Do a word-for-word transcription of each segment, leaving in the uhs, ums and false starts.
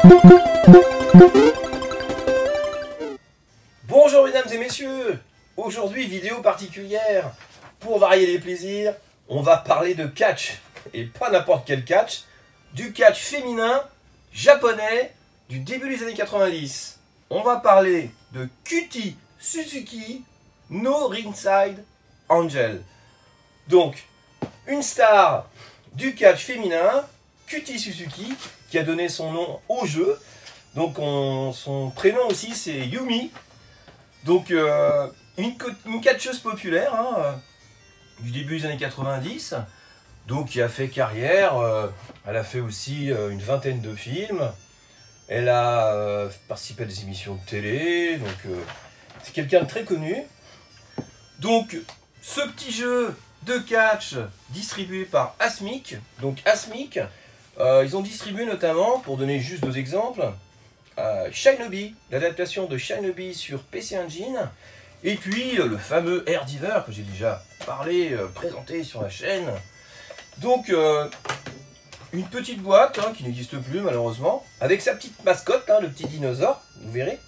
Bonjour mesdames et messieurs, aujourd'hui vidéo particulière, pour varier les plaisirs, on va parler de catch, et pas n'importe quel catch, du catch féminin japonais du début des années quatre-vingt-dix. On va parler de Kuti Suzuki no Ringside Angel. Donc, une star du catch féminin, Kuti Suzuki, qui a donné son nom au jeu. Donc on, son prénom aussi c'est Yumi. Donc euh, une, une catcheuse populaire hein, euh, du début des années quatre-vingt-dix. Donc qui a fait carrière. Euh, elle a fait aussi euh, une vingtaine de films. Elle a euh, participé à des émissions de télé. Donc euh, c'est quelqu'un de très connu. Donc ce petit jeu de catch distribué par Asmik. Donc Asmik, euh, ils ont distribué notamment, pour donner juste deux exemples, euh, Shinobi, l'adaptation de Shinobi sur P C Engine, et puis euh, le fameux Air Diver que j'ai déjà parlé, euh, présenté sur la chaîne. Donc euh, une petite boîte hein, qui n'existe plus malheureusement, avec sa petite mascotte, hein, le petit dinosaure, vous verrez.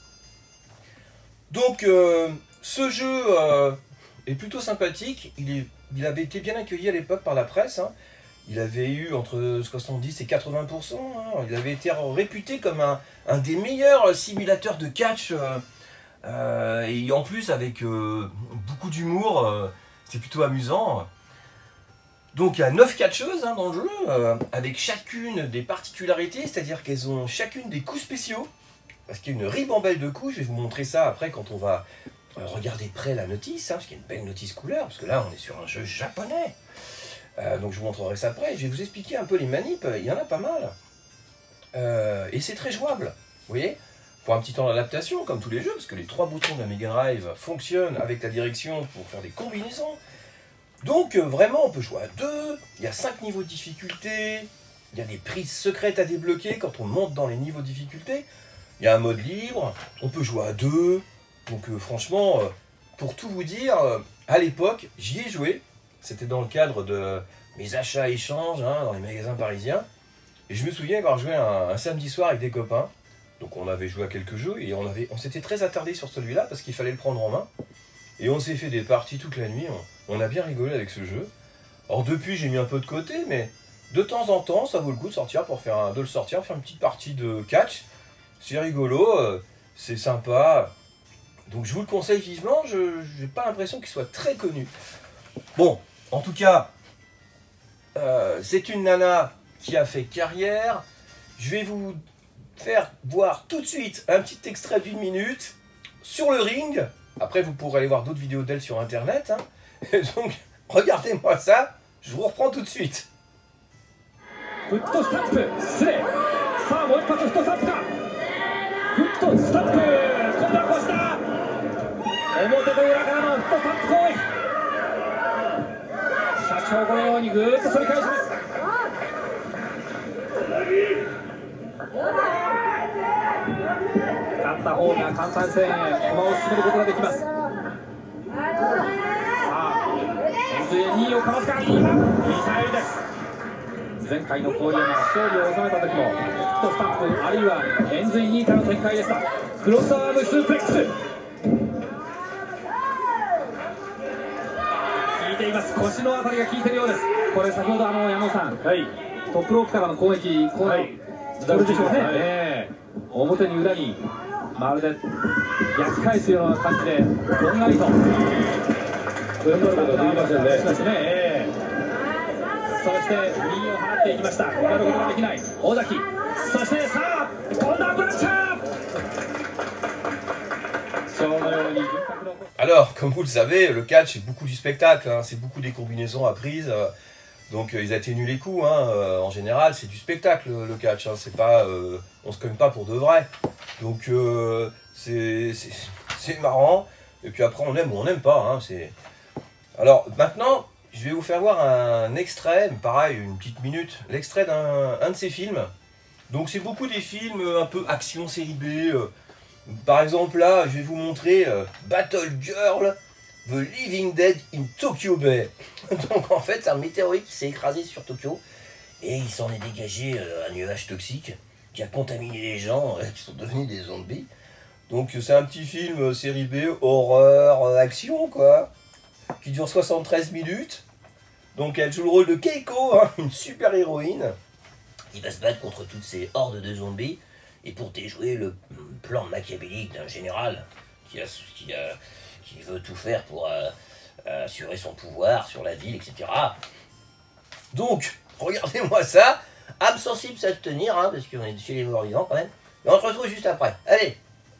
Donc euh, ce jeu euh, est plutôt sympathique, il est Il avait été bien accueilli à l'époque par la presse. Hein. Il avait eu entre soixante-dix et quatre-vingts pour cent. Hein. Il avait été réputé comme un, un des meilleurs simulateurs de catch. Euh, euh, et en plus, avec euh, beaucoup d'humour, euh, c'était plutôt amusant. Donc, il y a neuf catcheuses hein, dans le jeu, euh, avec chacune des particularités, c'est-à-dire qu'elles ont chacune des coups spéciaux. Parce qu'il y a une ribambelle de coups. Je vais vous montrer ça après quand on va regardez près la notice, hein, parce qu'il y a une belle notice couleur, parce que là on est sur un jeu japonais. Euh, donc je vous montrerai ça après. Je vais vous expliquer un peu les manips, il y en a pas mal. Euh, et c'est très jouable, vous voyez. Pour un petit temps d'adaptation, comme tous les jeux, parce que les trois boutons de la Mega Drive fonctionnent avec la direction pour faire des combinaisons. Donc euh, vraiment on peut jouer à deux, il y a cinq niveaux de difficulté, il y a des prises secrètes à débloquer quand on monte dans les niveaux de difficulté. Il y a un mode libre, on peut jouer à deux. Donc euh, franchement, euh, pour tout vous dire, euh, à l'époque, j'y ai joué. C'était dans le cadre de mes achats-échanges hein, dans les magasins parisiens. Et je me souviens avoir joué un, un samedi soir avec des copains. Donc on avait joué à quelques jeux et on, avait, on s'était très attardé sur celui-là parce qu'il fallait le prendre en main. Et on s'est fait des parties toute la nuit. On, on a bien rigolé avec ce jeu. Alors depuis, j'ai mis un peu de côté, mais de temps en temps, ça vaut le coup de sortir pour faire un, de le sortir, faire une petite partie de catch. C'est rigolo, euh, c'est sympa. Donc je vous le conseille vivement, je n'ai pas l'impression qu'il soit très connu. Bon, en tout cas, euh, c'est une nana qui a fait carrière. Je vais vous faire voir tout de suite un petit extrait d'une minute sur le ring. Après, vous pourrez aller voir d'autres vidéos d'elle sur Internet. Hein. Et donc, regardez-moi ça, je vous reprends tout de suite. 腰のあたりが効いているようです。これ先ほどあの山本さん、はい、トップロープからの攻撃、この、はい、これでしょうね。えー、表に裏にまるで焼き返すような感じでどんがりと。踏ん張ることができませんね。しましたね。えー、そして右を払っていきました。踏ん張ることができない尾崎。そしてさあ今度はブラッシャー。 Alors, comme vous le savez, le catch c'est beaucoup du spectacle, hein, c'est beaucoup des combinaisons apprises, euh, donc euh, ils atténuent les coups, hein, euh, en général c'est du spectacle le catch, hein, c'est pas, euh, on se cogne pas pour de vrai, donc euh, c'est marrant, et puis après on aime ou on n'aime pas. Hein, alors maintenant, je vais vous faire voir un extrait, pareil une petite minute, l'extrait d'un de ces films, donc c'est beaucoup des films un peu action série B. Euh, Par exemple là, je vais vous montrer euh, Battle Girl, The Living Dead in Tokyo Bay. Donc en fait, c'est un météorite qui s'est écrasé sur Tokyo et il s'en est dégagé euh, un nuage toxique. qui a contaminé les gens, euh, qui sont devenus des zombies. Donc c'est un petit film euh, série B, horreur, euh, action, quoi, qui dure soixante-treize minutes. Donc elle joue le rôle de Keiko, hein, une super héroïne, qui va se battre contre toutes ces hordes de zombies, et pour déjouer le plan machiavélique d'un général qui, a, qui, a, qui veut tout faire pour euh, assurer son pouvoir sur la ville, et cetera. Donc, regardez-moi ça, âme sensible ça se tenir, hein, parce qu'on est chez les morts vivants quand même, et on se retrouve juste après. Allez!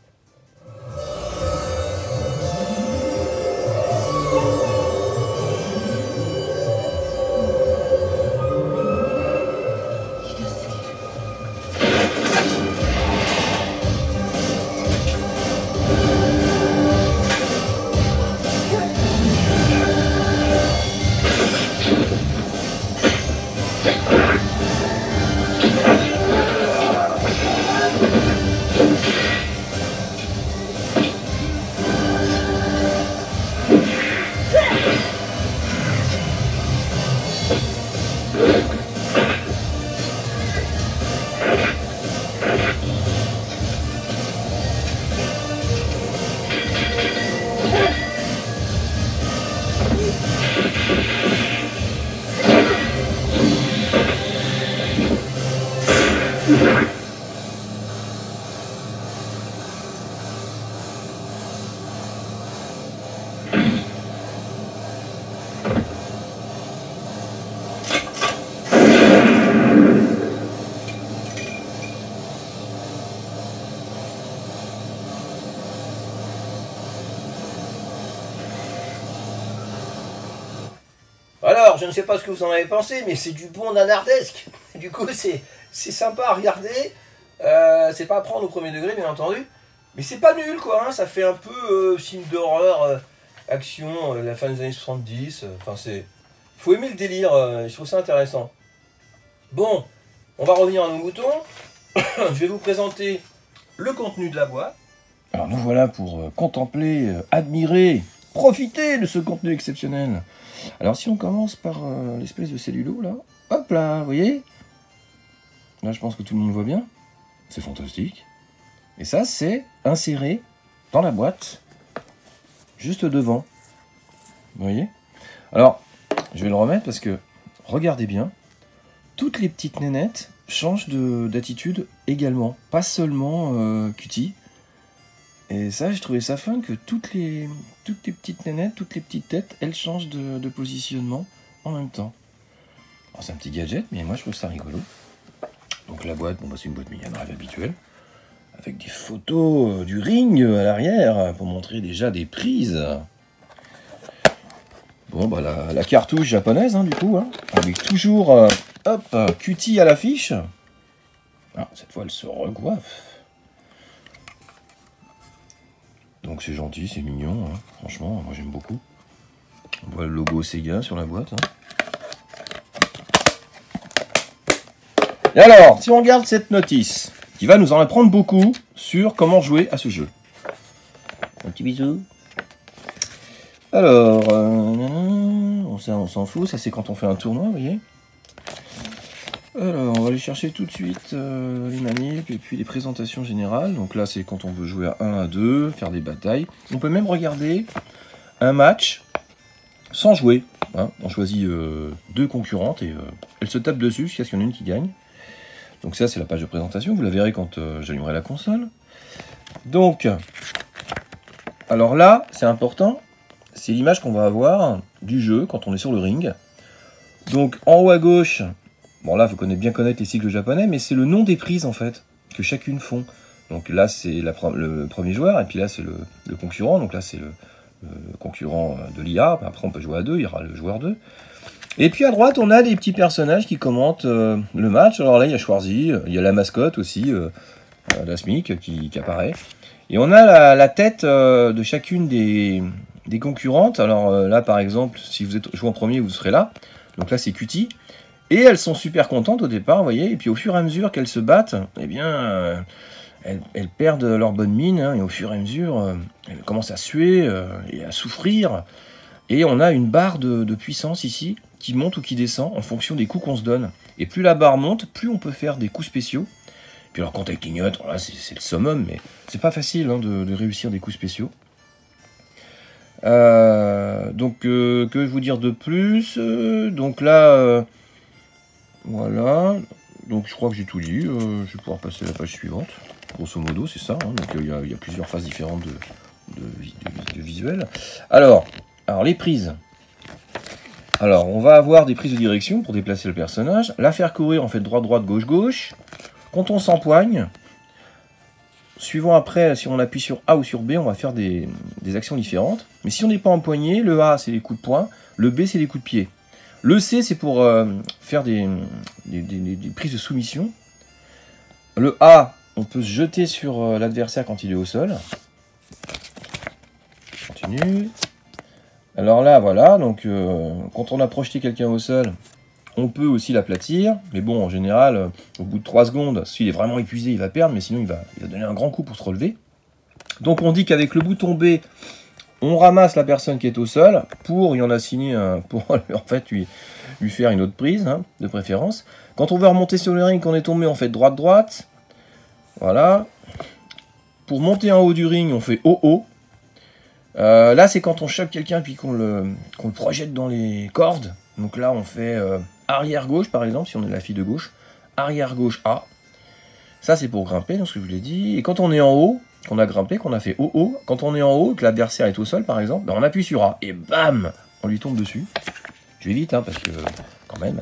Alors, je ne sais pas ce que vous en avez pensé, mais c'est du bon nanardesque. Du coup, c'est sympa à regarder. Euh, c'est pas à prendre au premier degré, bien entendu. Mais c'est pas nul, quoi. Hein. Ça fait un peu euh, film d'horreur, euh, action, euh, la fin des années soixante-dix. Enfin, euh, c'est... faut aimer le délire. Euh, je trouve ça intéressant. Bon, on va revenir à nos moutons. Je vais vous présenter le contenu de la boîte. Alors nous voilà pour euh, contempler, euh, admirer, profiter de ce contenu exceptionnel. Alors si on commence par euh, l'espèce de cellulo là, hop là, vous voyez? Là je pense que tout le monde voit bien, c'est fantastique. Et ça c'est inséré dans la boîte, juste devant, vous voyez? Alors, je vais le remettre parce que, regardez bien, toutes les petites nénettes changent d'attitude également, pas seulement euh, Cutie. Et ça, j'ai trouvé ça fun que toutes les, toutes les petites nénettes, toutes les petites têtes, elles changent de, de positionnement en même temps. Alors c'est un petit gadget, mais moi je trouve ça rigolo. Donc la boîte, bon bah c'est une boîte Mega Drive habituelle, avec des photos du ring à l'arrière, pour montrer déjà des prises. Bon bah la, la cartouche japonaise, hein, du coup, hein, avec toujours, euh, hop, Cutie à l'affiche. Ah, cette fois elle se recoiffe. Donc c'est gentil, c'est mignon, hein. Franchement, moi j'aime beaucoup. On voit le logo Sega sur la boîte. Hein. Et alors, si on regarde cette notice, qui va nous en apprendre beaucoup sur comment jouer à ce jeu. Un petit bisou. Alors, euh, on s'en fout, ça c'est quand on fait un tournoi, vous voyez. Alors, on va aller chercher tout de suite euh, les manips et puis les présentations générales. Donc là, c'est quand on veut jouer à un, à deux, faire des batailles. On peut même regarder un match sans jouer. Hein. On choisit euh, deux concurrentes et euh, elles se tapent dessus jusqu'à ce qu'il y en ait une qui gagne. Donc ça, c'est la page de présentation. Vous la verrez quand euh, j'allumerai la console. Donc, alors là, c'est important. C'est l'image qu'on va avoir du jeu quand on est sur le ring. Donc, en haut à gauche... Bon là, vous connaissez bien connaître les cycles japonais, mais c'est le nom des prises en fait, que chacune font. Donc là, c'est le premier joueur, et puis là, c'est le, le concurrent. Donc là, c'est le, le concurrent de l'I A. Après, on peut jouer à deux, il y aura le joueur deux. Et puis à droite, on a des petits personnages qui commentent euh, le match. Alors là, il y a Schwarzy, il y a la mascotte aussi, euh, la S M I C, qui, qui apparaît. Et on a la, la tête euh, de chacune des, des concurrentes. Alors euh, là, par exemple, si vous êtes joué en premier, vous serez là. Donc là, c'est Cutie. Et elles sont super contentes au départ, vous voyez, et puis au fur et à mesure qu'elles se battent, eh bien, euh, elles, elles perdent leur bonne mine, hein, et au fur et à mesure, euh, elles commencent à suer euh, et à souffrir. Et on a une barre de, de puissance ici, qui monte ou qui descend en fonction des coups qu'on se donne. Et plus la barre monte, plus on peut faire des coups spéciaux, Puis alors quand elle clignote, voilà, c'est le summum, mais c'est pas facile hein, de, de réussir des coups spéciaux. Euh, donc euh, que vous dire de plus euh, donc là, euh, voilà. Donc je crois que j'ai tout dit. Euh, je vais pouvoir passer à la page suivante. Grosso modo, c'est ça. Hein, donc il y, y a plusieurs phases différentes de, de, de, de visuel. Alors, alors les prises. Alors, on va avoir des prises de direction pour déplacer le personnage. La faire courir, on fait droite-droite, gauche-gauche. Quand on s'empoigne, suivant après, si on appuie sur A ou sur B, on va faire des, des actions différentes. Mais si on n'est pas empoigné, le A, c'est les coups de poing. Le B, c'est les coups de pied. Le C, c'est pour euh, faire des, des, des, des prises de soumission. Le A, on peut se jeter sur euh, l'adversaire quand il est au sol. Continue. Alors là, voilà, donc euh, quand on a projeté quelqu'un au sol, on peut aussi l'aplatir. Mais bon, en général, euh, au bout de trois secondes, s'il est vraiment épuisé, il va perdre, mais sinon il va, il va donner un grand coup pour se relever. Donc on dit qu'avec le bouton B, on ramasse la personne qui est au sol pour, il y en a signé un, pour en fait lui, lui faire une autre prise, hein, de préférence. Quand on veut remonter sur le ring, qu'on est tombé, on fait droite-droite. Voilà. Pour monter en haut du ring, on fait haut-haut. Euh, là, c'est quand on chope quelqu'un puis qu'on le, qu'on le projette dans les cordes. Donc là, on fait euh, arrière-gauche, par exemple, si on est la fille de gauche. Arrière-gauche A. Ça, c'est pour grimper, donc ce que je vous l'ai dit. Et quand on est en haut, qu'on a grimpé, qu'on a fait haut-haut, quand on est en haut, que l'adversaire est au sol, par exemple, ben on appuie sur A. Et bam, on lui tombe dessus. Je vais vite, hein, parce que, quand même...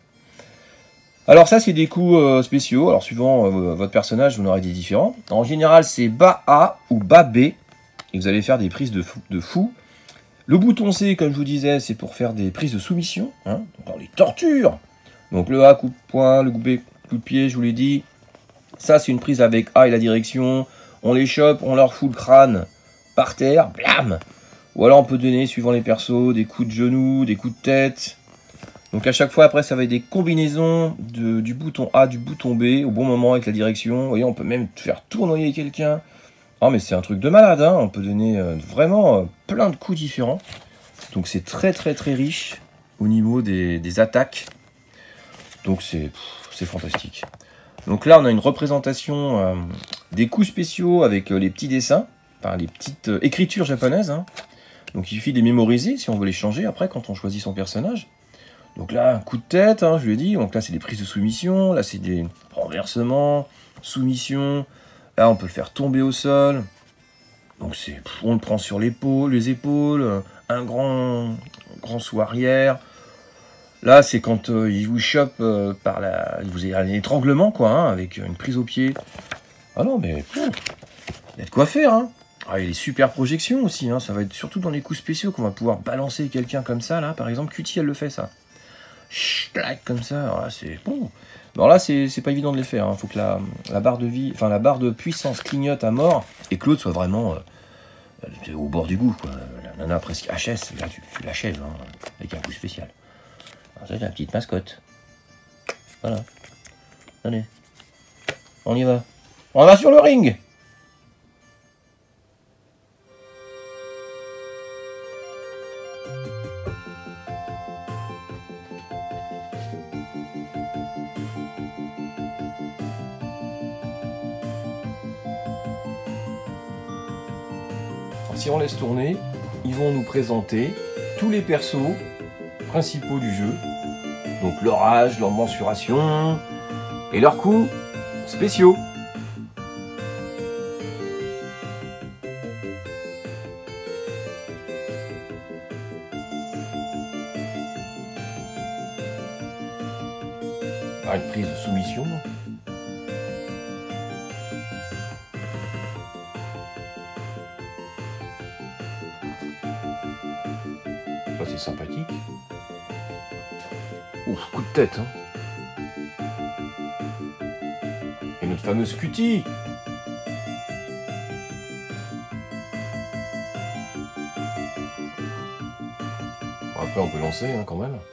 Alors ça, c'est des coups euh, spéciaux. Alors, suivant euh, votre personnage, vous en aurez des différents. En général, c'est bas A ou bas B. Et vous allez faire des prises de fou. De fou. Le bouton C, comme je vous disais, c'est pour faire des prises de soumission. Hein, dans les tortures. Donc le A, coup de poing, le B, coup de pied, je vous l'ai dit. Ça, c'est une prise avec A et la direction. On les chope, on leur fout le crâne par terre. Blam. Ou alors on peut donner, suivant les persos, des coups de genoux, des coups de tête. Donc à chaque fois, après, ça va être des combinaisons de, du bouton A, du bouton B, au bon moment avec la direction. Vous voyez, on peut même faire tournoyer quelqu'un. Oh mais c'est un truc de malade, hein. On peut donner euh, vraiment euh, plein de coups différents. Donc c'est très très très riche au niveau des, des attaques. Donc c'est fantastique. Donc là on a une représentation euh, des coups spéciaux avec euh, les petits dessins, enfin les petites euh, écritures japonaises. Hein. Donc il suffit de les mémoriser si on veut les changer après quand on choisit son personnage. Donc là un coup de tête, hein, je l'ai dit. Donc là c'est des prises de soumission, là c'est des renversements, soumission. Là, on peut le faire tomber au sol. Donc, c'est, on le prend sur l'épaule, les épaules, un grand, grand saut arrière. Là, c'est quand euh, il vous chope euh, par la... Il vous a un étranglement, quoi, hein, avec une prise au pied. Ah non, mais... Pff, il y a de quoi faire, hein. Ah, il y a les super projections aussi, hein. Ça va être surtout dans les coups spéciaux qu'on va pouvoir balancer quelqu'un comme ça, là. Par exemple, Cutie, elle le fait, ça. Ch'tlac, comme ça. Alors là, c'est... Bon. Alors là, c'est pas évident de les faire. Il hein. faut que la, la barre de vie, enfin la barre de puissance clignote à mort et que l'autre soit vraiment euh, au bord du goût. Quoi. La nana presque H S, là tu, tu l'achèves hein, avec un coup spécial. Alors ça, c'est la petite mascotte. Voilà. Allez, on y va. On va sur le ring. Si on laisse tourner, ils vont nous présenter tous les persos principaux du jeu. Donc leur âge, leur mensuration et leurs coups spéciaux. Ah, une prise de soumission. C'est sympathique. Ouf, coup de tête. Hein. Et notre fameuse Cutie. Après, on peut lancer hein, quand même.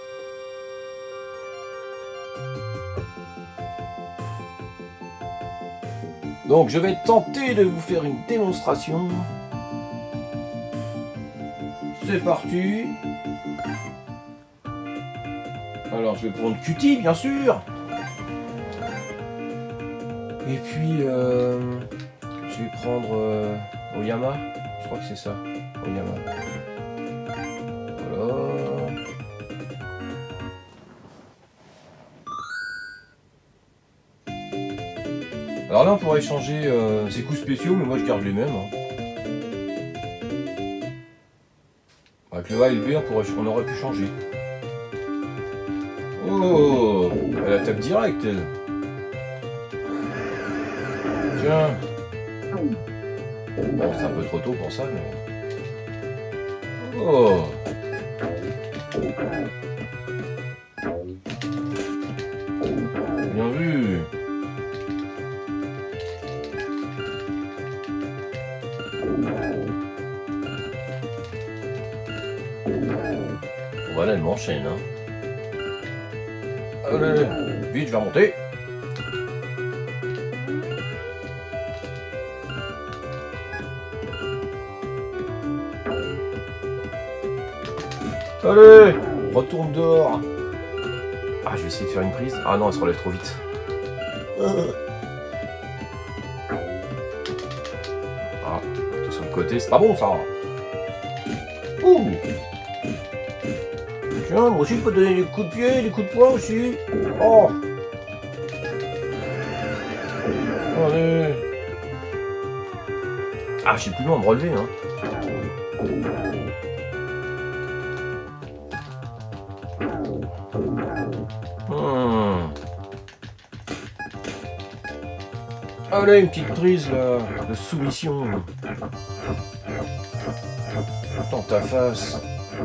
Donc, je vais tenter de vous faire une démonstration. C'est parti. Alors je vais prendre Cutie bien sûr. Et puis, euh, je vais prendre euh, Oyama. Je crois que c'est ça. Oyama. Voilà. Alors là, on pourrait changer euh, ses coups spéciaux, mais moi je garde les mêmes. Hein. Avec le A et le B, on, pourrait, on aurait pu changer. Oh, elle attaque direct, elle. Tiens. Bon, c'est un peu trop tôt pour ça, mais... Oh. Bien vu. Voilà, elle m'enchaîne. Hein. Allez, vite, je vais remonter. Allez, retourne dehors. Ah, je vais essayer de faire une prise. Ah non, elle se relève trop vite. Ah, tout sur le côté, c'est pas bon ça. Ouh. Tiens, moi aussi je peux donner des coups de pied, des coups de poing aussi. Oh. Allez. Ah, j'ai plus loin à me relever, hein. Hmm. Allez, une petite prise là, de soumission. Dans ta face.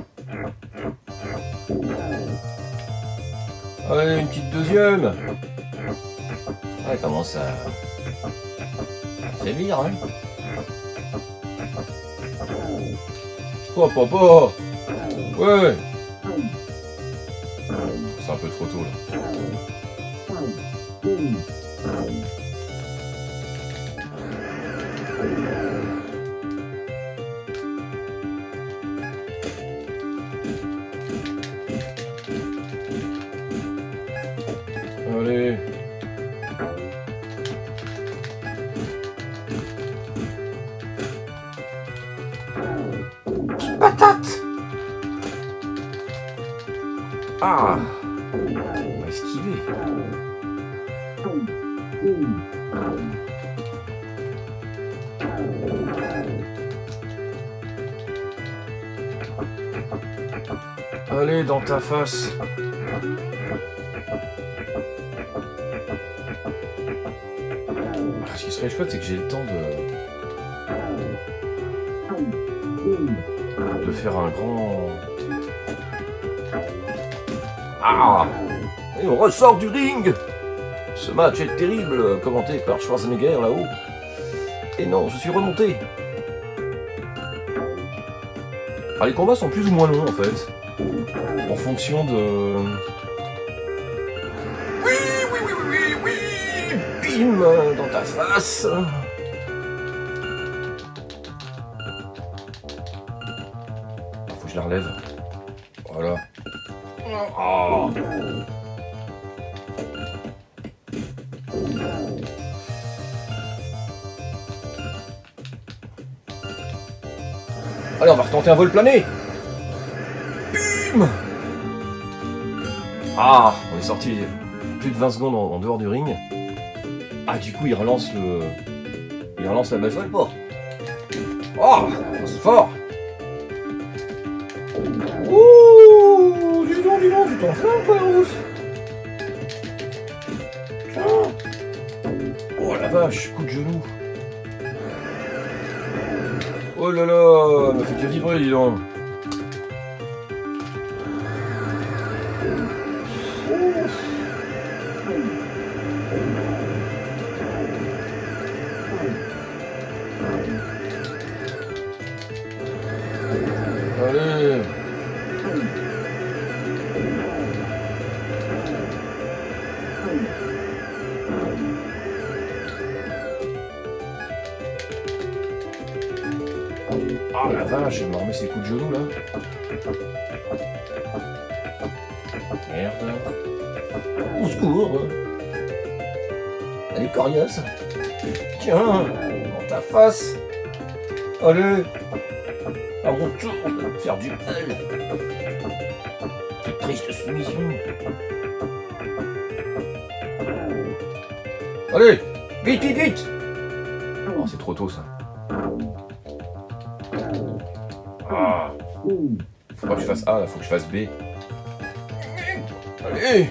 Allez, une petite deuxième. Ouais, comment ça... C'est lire, hein. Hop, hop, hop. Ouais. C'est un peu trop tôt, là. Allez. Patate. Ah. On va esquiver. Allez, dans ta face. Ce qui serait chouette, c'est que j'ai le temps de... de faire un grand... Ah! Et on ressort du ring! Ce match est terrible, commenté par Schwarzenegger là-haut. Et non, je suis remonté. Ah, les combats sont plus ou moins longs en fait. En fonction de... Oui, oui, oui, oui, oui! Bim! Dans ta face! Faut que je la relève. Voilà. Oh. Allez, on va retenter un vol plané. Bim. Ah, on est sorti plus de vingt secondes en, en dehors du ring. Ah, du coup, il relance le... Il relance la balle sur le port. Oh, c'est fort. Ouh, dis donc, dis donc, tu t'enflammes, quoi, Rousse. Oh la vache, coup de genou. Oh là là, elle m'a fait que vibrer, dis donc. Allez. Ah la vache, elle m'a remis ses coups de genou là. Merde. Au secours. Elle est coriace. Tiens, dans ta face. Allez. À mon tour de faire du mal. Quelle triste soumission. Allez, vite, vite, vite. Oh, c'est trop tôt, ça. Ah. Faut pas que je fasse A, là, faut que je fasse B. Allez.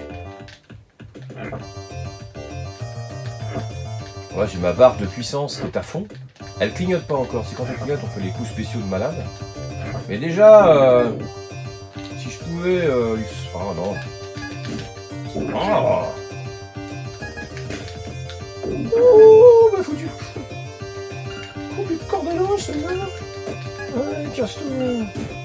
Là, j'ai ma barre de puissance qui est à fond. Elle clignote pas encore. C'est quand elle clignote, on fait les coups spéciaux de malade. Mais déjà, euh, si je pouvais... Euh, lui... Oh non. Oh. Oh, bah foutu. Oh, mais corde à linge, celle-là. Allez, casse-toi.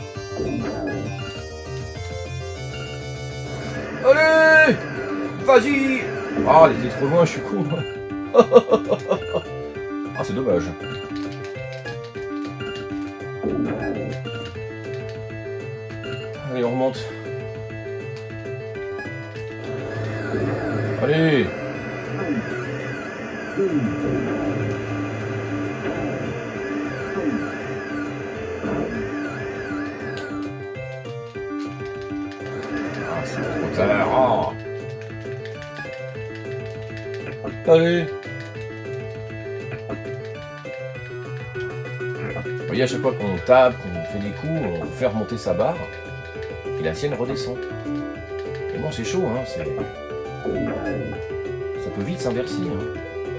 Allez. Vas-y. Ah, elle était trop loin, je suis con. Ah, c'est dommage. Allez, on remonte. Allez. Ah, c'est trop tard. Oh. Allez. Vous voyez, à chaque fois qu'on tape, qu'on fait des coups, on fait remonter sa barre, et la sienne redescend. Et bon, c'est chaud, hein, c'est... Ça peut vite s'inverser, hein.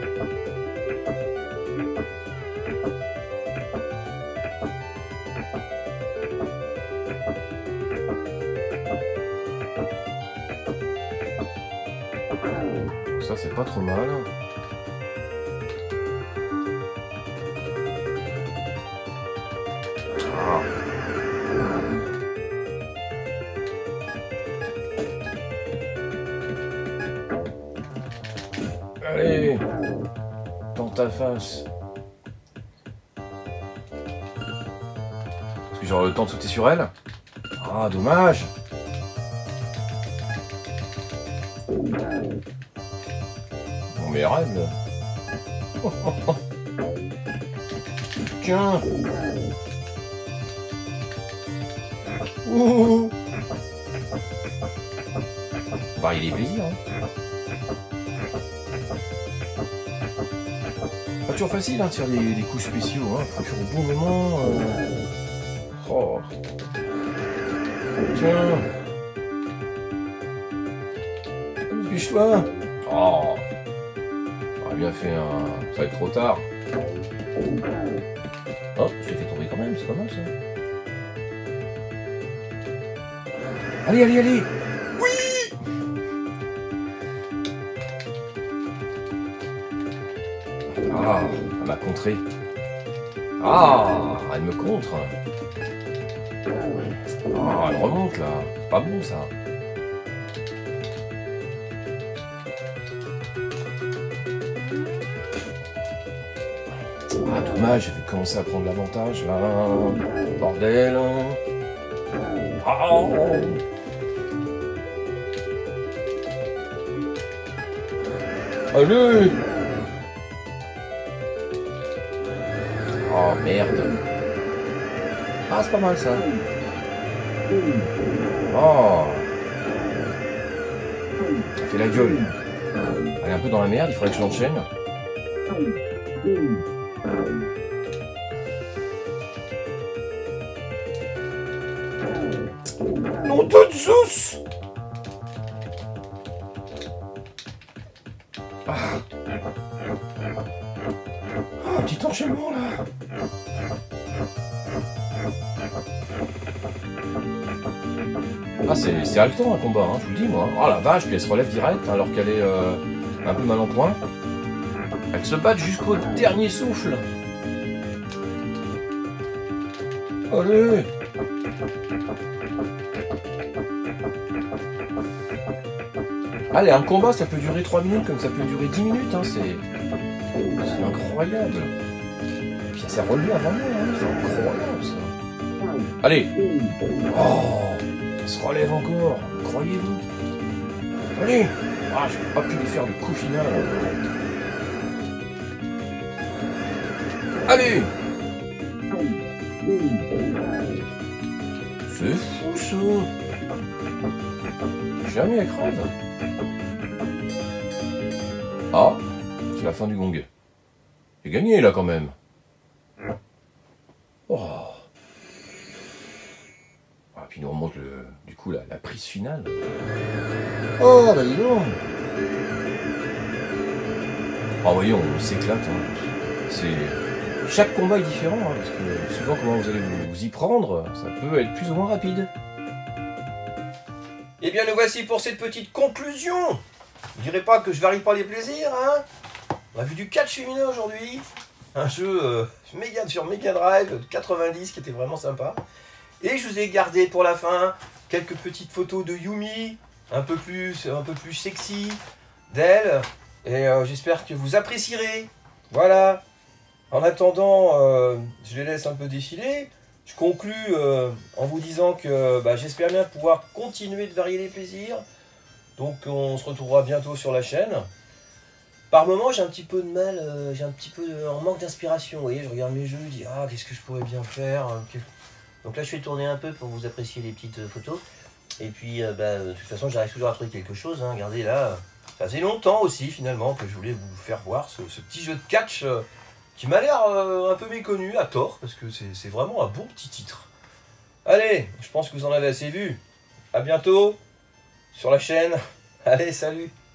Ça, c'est pas trop mal. Ah. Allez, dans ta face. Est-ce que j'aurai le temps de sauter sur elle? Ah, dommage. Mon meilleur rêve. Tiens. Ouh. Bah, il est plaisir, hein. Pas toujours facile, hein, de faire des, des coups spéciaux, hein. Faut faire au bon moment. Euh... Oh. Tiens. Dépêche-toi. Oh. J'aurais bien fait un... Ça va être trop tard. Oh, je l'ai fait tomber quand même, c'est pas mal ça. Allez, allez, allez. Oui. Ah, elle m'a contré. Ah, elle me contre. Ah, elle remonte là. Pas bon ça. Ah, dommage, j'avais commencé à prendre l'avantage là. Bordel. Oh. Allez. Oh merde. Ah, c'est pas mal ça. Oh. Elle fait la gueule. Elle est un peu dans la merde, il faudrait que je l'enchaîne. Nom de Zeus. Ah. Ah, petit enchaînement là. Ah, c'est haletant un combat, hein, je vous le dis moi. Oh la vache, puis elle se relève direct alors qu'elle est euh, un peu mal en point. Elle se bat jusqu'au dernier souffle. Allez. Allez, un combat, ça peut durer trois minutes comme ça peut durer dix minutes, hein, c'est incroyable. Puis elle s'est relevée avant moi, hein, c'est incroyable ça. Allez. Oh, elle se relève encore, croyez-vous. Allez. Ah, j'ai pas pu lui faire le coup final. Allez! C'est fou ça! Jamais elle crève. Ah, c'est la fin du gong. J'ai gagné là quand même. Oh. Ah, puis il nous remonte le, du coup la, la prise finale. Oh bah dis donc. Ah voyons, on s'éclate. Hein. C'est chaque combat est différent hein, parce que suivant comment vous allez vous, vous y prendre, ça peut être plus ou moins rapide. Et bien nous voici pour cette petite conclusion. Je dirais pas que je varie pas les plaisirs, hein. On a vu du catch féminin aujourd'hui. Un jeu euh, méga, sur Mega Drive de quatre-vingt-dix qui était vraiment sympa. Et je vous ai gardé pour la fin quelques petites photos de Yumi, un peu plus, un peu plus sexy d'elle. Et euh, j'espère que vous apprécierez. Voilà. En attendant, euh, je les laisse un peu défiler. Je conclus euh, en vous disant que bah, j'espère bien pouvoir continuer de varier les plaisirs. Donc on se retrouvera bientôt sur la chaîne. Par moment j'ai un petit peu de mal, euh, j'ai un petit peu de, en manque d'inspiration. Vous voyez, je regarde mes jeux, je dis ah qu'est-ce que je pourrais bien faire. Donc là je vais tourner un peu pour vous apprécier les petites photos. Et puis euh, bah, de toute façon j'arrive toujours à trouver quelque chose. Hein. Regardez là, ça faisait longtemps aussi finalement que je voulais vous faire voir ce, ce petit jeu de catch. Euh, qui m'a l'air euh, un peu méconnu, à tort, parce que c'est vraiment un bon petit titre. Allez, je pense que vous en avez assez vu. À bientôt sur la chaîne. Allez, salut!